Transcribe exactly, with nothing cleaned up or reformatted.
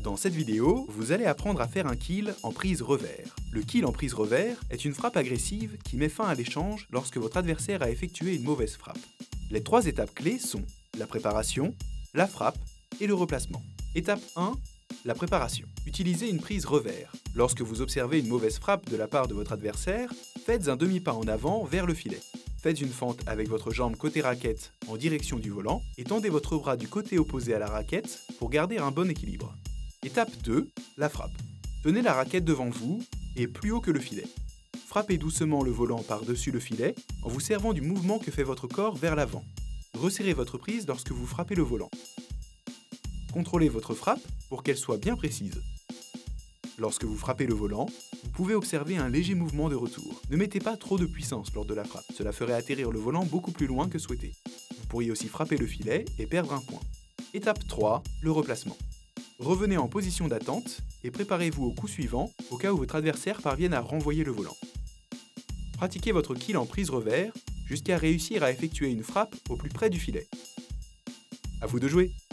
Dans cette vidéo, vous allez apprendre à faire un kill en prise revers. Le kill en prise revers est une frappe agressive qui met fin à l'échange lorsque votre adversaire a effectué une mauvaise frappe. Les trois étapes clés sont la préparation, la frappe et le replacement. Étape un. La préparation. Utilisez une prise revers. Lorsque vous observez une mauvaise frappe de la part de votre adversaire, faites un demi-pas en avant vers le filet. Faites une fente avec votre jambe côté raquette en direction du volant et tendez votre bras du côté opposé à la raquette pour garder un bon équilibre. Étape deux. La frappe. Tenez la raquette devant vous et plus haut que le filet. Frappez doucement le volant par-dessus le filet en vous servant du mouvement que fait votre corps vers l'avant. Resserrez votre prise lorsque vous frappez le volant. Contrôlez votre frappe pour qu'elle soit bien précise. Lorsque vous frappez le volant, vous pouvez observer un léger mouvement de retour. Ne mettez pas trop de puissance lors de la frappe, cela ferait atterrir le volant beaucoup plus loin que souhaité. Vous pourriez aussi frapper le filet et perdre un point. Étape trois. Le replacement. Revenez en position d'attente et préparez-vous au coup suivant au cas où votre adversaire parvienne à renvoyer le volant. Pratiquez votre kill en prise revers jusqu'à réussir à effectuer une frappe au plus près du filet. À vous de jouer!